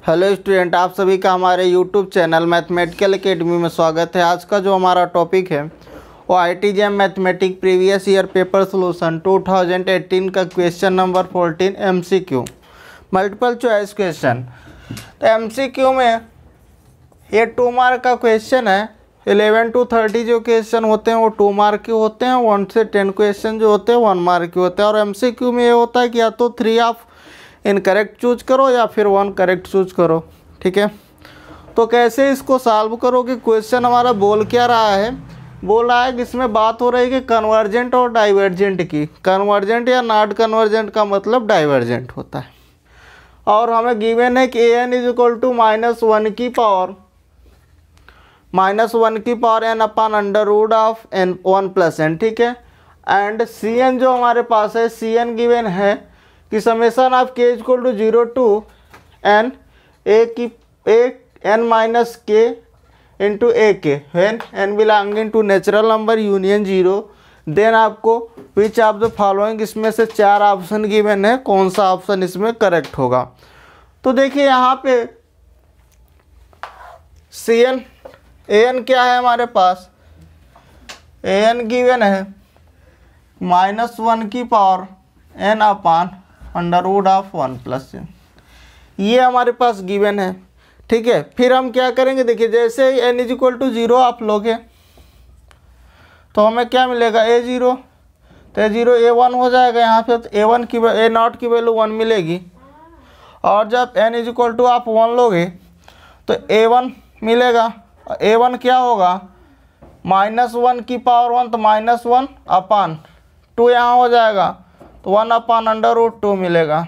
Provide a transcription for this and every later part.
Hello student, आप सभी का हमारे यूट्यूब चैनल मैथमेटिकल एकेडमी में स्वागत है। आज का जो हमारा टॉपिक है वो IIT mathematic previous year paper solution 2018 का question number 14 MCQ multiple choice question. तो MCQ में ये 2 मार्क का क्वेश्चन है। 11 to 30 जो क्वेश्चन होते हैं वो 2 मार्क के होते हैं। 1 से 10 क्वेश्चन जो होते हैं 1 मार्क के होते हैं। और MCQ में ये होता है कि या तो 3 आप इनकरेक्ट चूज करो या फिर 1 करेक्ट चूज करो। ठीक है, तो कैसे इसको सॉल्व करोगे? क्वेश्चन हमारा बोल क्या रहा है? बोल रहा है कि इसमें बात हो रही है कि कन्वर्जेंट और डाइवर्जेंट की। कन्वर्जेंट या नॉट कन्वर्जेंट का मतलब डाइवर्जेंट होता है। और हमें गिवन है कि an इज इक्वल टू -1 की power n upon under root of n 1 plus n। ठीक है, एंड Cn जो हमारे पास है, Cn गिवन है कि summation of k equal to 0 to n n minus k into a k when n belonging to natural number union 0। Then आपको which of the following, इसमें से 4 ऑप्शन गिवन है, कौन सा ऑप्शन इसमें करेक्ट होगा? तो देखिए यहाँ पे Cn an क्या है हमारे पास? an गिवन है -1 की power n upon under root of 1 plus n, ये हमारे पास गिवन है। ठीक है, फिर हम क्या करेंगे? देखिए जैसे ही n इज इक्वल टू 0 आप लोगे तो हमें क्या मिलेगा? a0, तो a0 a1 हो जाएगा यहाँ पे। तो a1 की a0 की वैल्यू 1 मिलेगी। और जब n इज इक्वल टू आप 1 लोगे तो a1 मिलेगा। a1 क्या होगा? -1 की पावर 1, तो -1 अपान 2 यहाँ हो जाएगा, तो 1 अपान अंडर रूट 2 मिलेगा।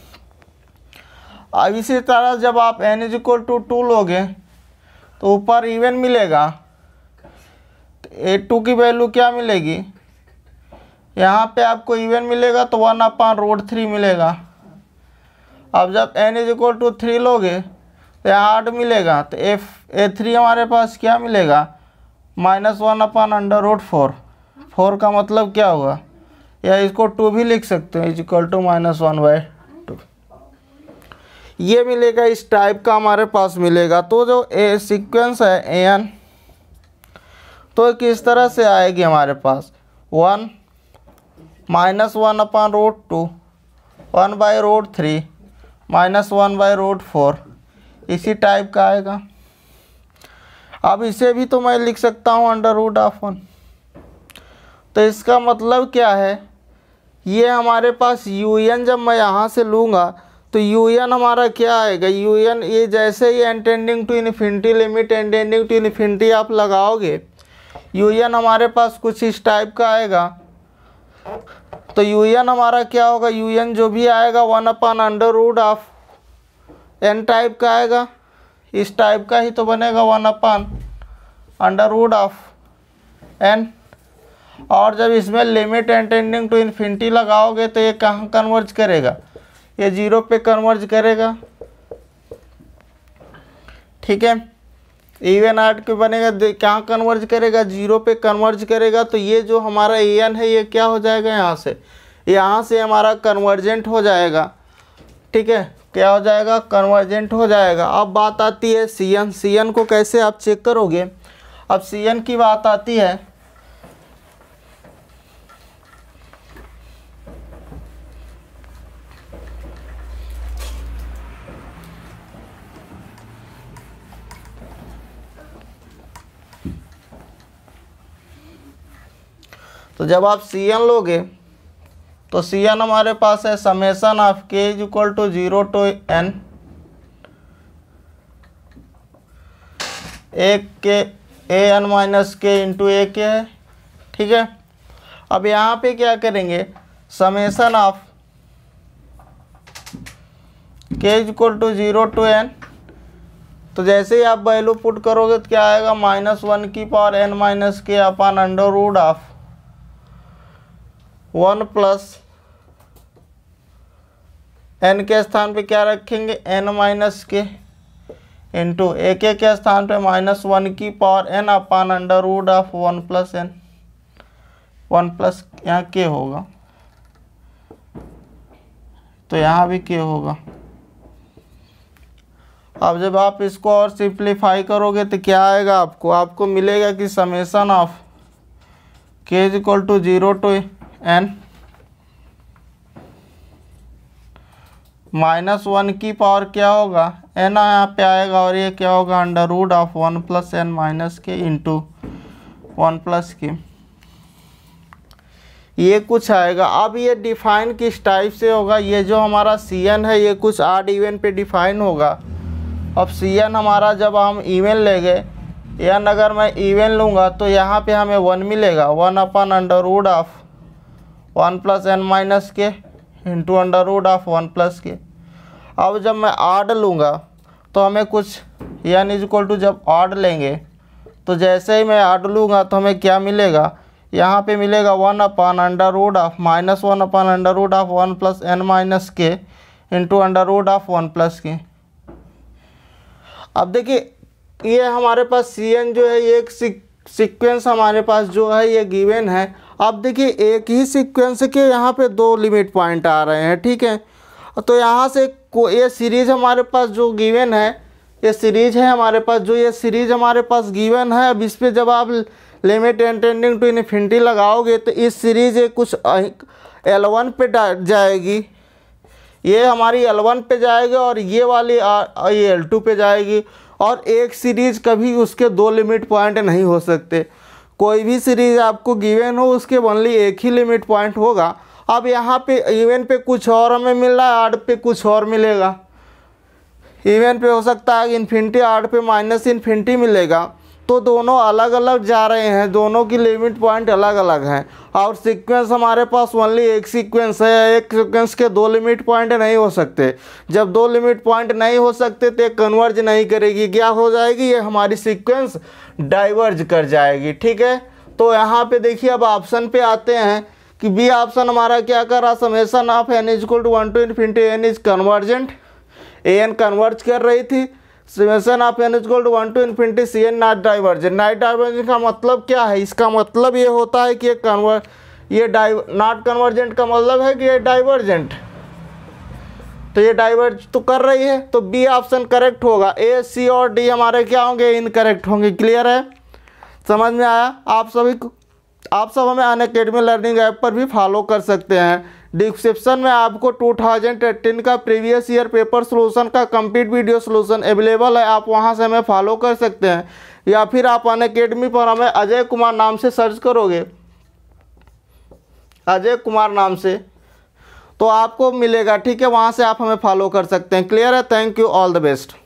अब इसी तरह जब आप n इज इक्वल टू 2 लोगे तो ऊपर इवन मिलेगा, तो a2 की वैल्यू क्या मिलेगी? यहाँ पे आपको इवन मिलेगा तो 1 अपान रूट 3 मिलेगा। अब जब n इज इक्वल टू 3 लोगे तो यहाँ 8 मिलेगा, तो a3 हमारे पास क्या मिलेगा? -1 अपान अंडर रूट 4। 4 का मतलब क्या हुआ? या इसको 2 भी लिख सकते हो, इज इक्वल टू -1/2 ये मिलेगा। इस टाइप का हमारे पास मिलेगा। तो जो ए सीक्वेंस है an, तो किस तरह से आएगी हमारे पास? 1 -1 अपान रूट 2, 1/√3 -1/√4, इसी टाइप का आएगा। अब इसे भी तो मैं लिख सकता हूँ अंडर रूट ऑफ 1। तो इसका मतलब क्या है? ये हमारे पास un जब मैं यहाँ से लूँगा तो un हमारा क्या आएगा? un ये जैसे ही n tending to infinity, limit n tending to infinity आप लगाओगे, un हमारे पास कुछ इस टाइप का आएगा। तो un हमारा क्या होगा? un जो भी आएगा 1 upon under root of n type का आएगा। इस टाइप का ही तो बनेगा 1 upon under root of n। और जब इसमें limit n tending to infinity लगाओगे तो ये कहाँ कन्वर्ज करेगा? ये 0 पे कन्वर्ज करेगा। ठीक है, इवन आर्ट के बनेगा, कहाँ कन्वर्ज करेगा? 0 पे कन्वर्ज करेगा। तो ये जो हमारा an है ये क्या हो जाएगा? यहाँ से हमारा कन्वर्जेंट हो जाएगा। ठीक है, क्या हो जाएगा? कन्वर्जेंट हो जाएगा। अब बात आती है Cn को कैसे आप चेक करोगे? अब Cn की बात आती है। तो जब आप Cn लोगे तो Cn हमारे पास है summation of k is equal to 0 to n एक के an minus k into a k है। ठीक है, अब यहाँ पे क्या करेंगे? Summation of k is equal to 0 to n, तो जैसे ही आप वैल्यू पुट करोगे तो क्या आएगा? -1 की power n minus k upon under root of 1 plus n के स्थान पे क्या रखेंगे? n minus k into a के स्थान पे -1 की power n upon under root of 1 plus n। 1 plus यहाँ के होगा, तो यहाँ भी के होगा। अब जब आप इसको और सिंप्लीफाई करोगे तो क्या आएगा, आपको मिलेगा कि summation of k is equal to 0 to n -1 की पावर क्या होगा, n यहाँ पे आएगा, और ये क्या होगा, under root of 1 plus n minus k into 1 plus k, ये कुछ आएगा। अब ये डिफाइन किस टाइप से होगा, ये जो हमारा Cn है ये कुछ ऑड इवन पे डिफाइन होगा। अब Cn हमारा जब हम इवन लेंगे, n अगर मैं इवन लूँगा तो यहाँ पे हमें 1 मिलेगा, 1 upon under root of 1 plus n minus k into under root of 1 plus k. अब जब मैं ऑड लूँगा तो हमें कुछ n इज इक्वल टू, जब ऑड लेंगे तो जैसे ही मैं ऑड लूँगा तो हमें क्या मिलेगा, यहाँ पे मिलेगा 1 upon under root of -1 upon under root of 1 plus n minus k into under root of 1 plus k. अब देखिए ये हमारे पास Cn जो है ये एक सीक्वेंस हमारे पास जो है ये गिवन है। अब देखिए एक ही सीक्वेंस के यहाँ पे 2 लिमिट पॉइंट आ रहे हैं, ठीक है। तो यहाँ से ये सीरीज हमारे पास जो गिवन है, ये सीरीज है हमारे पास, जो ये सीरीज हमारे पास गिवन है। अब इस पर जब आप लिमिट टेंडिंग टू इन्फिनिटी लगाओगे तो इस सीरीज ये कुछ L1 पे जाएगी, ये हमारी L1 पे जाएगी और ये वाली ये L2 पे जाएगी। और एक सीरीज कभी उसके 2 लिमिट पॉइंट नहीं हो सकते। कोई भी सीरीज आपको गिवन हो उसके ओनली एक ही लिमिट पॉइंट होगा। अब यहाँ पे इवन पे कुछ और हमें मिल रहा है, ऑड पे कुछ और मिलेगा। इवन पे हो सकता है इन्फिनिटी, ऑड पे माइनस इन्फिनिटी मिलेगा। तो दोनों अलग अलग जा रहे हैं, दोनों की लिमिट पॉइंट अलग अलग हैं। और सीक्वेंस हमारे पास ओनली एक सीक्वेंस है, एक सीक्वेंस के 2 लिमिट पॉइंट नहीं हो सकते। जब 2 लिमिट पॉइंट नहीं हो सकते तो कन्वर्ज नहीं करेगी, क्या हो जाएगी, ये हमारी सीक्वेंस डाइवर्ज कर जाएगी, ठीक है। तो यहाँ पे देखिए अब ऑप्शन पे आते हैं कि बी ऑप्शन हमारा क्या कर रहा, summation of n is equal to 1 to infinity n is convergent, an converge कर रही थी। Summation of n is equal to 1 to infinity Cn not divergent. Not divergent का मतलब क्या है, इसका मतलब ये होता है कि नॉट कन्वर्जेंट का मतलब है कि ये डाइवर्जेंट, तो ये डाइवर्ज तो कर रही है। तो बी ऑप्शन करेक्ट होगा, ए सी और डी हमारे क्या होंगे, इनकरेक्ट होंगे। क्लियर है, समझ में आया। आप सब हमें अनअकैडमी लर्निंग ऐप पर भी फॉलो कर सकते हैं। डिस्क्रिप्शन में आपको 2018 का प्रीवियस ईयर पेपर सोल्यूशन का कंप्लीट वीडियो सोल्यूशन अवेलेबल है, आप वहां से हमें फॉलो कर सकते हैं। या फिर आप अनअकैडमी पर हमें अजय कुमार नाम से सर्च करोगे, अजय कुमार नाम से, तो आपको मिलेगा, ठीक है। वहां से आप हमें फॉलो कर सकते हैं। क्लियर है, thank you, all the best.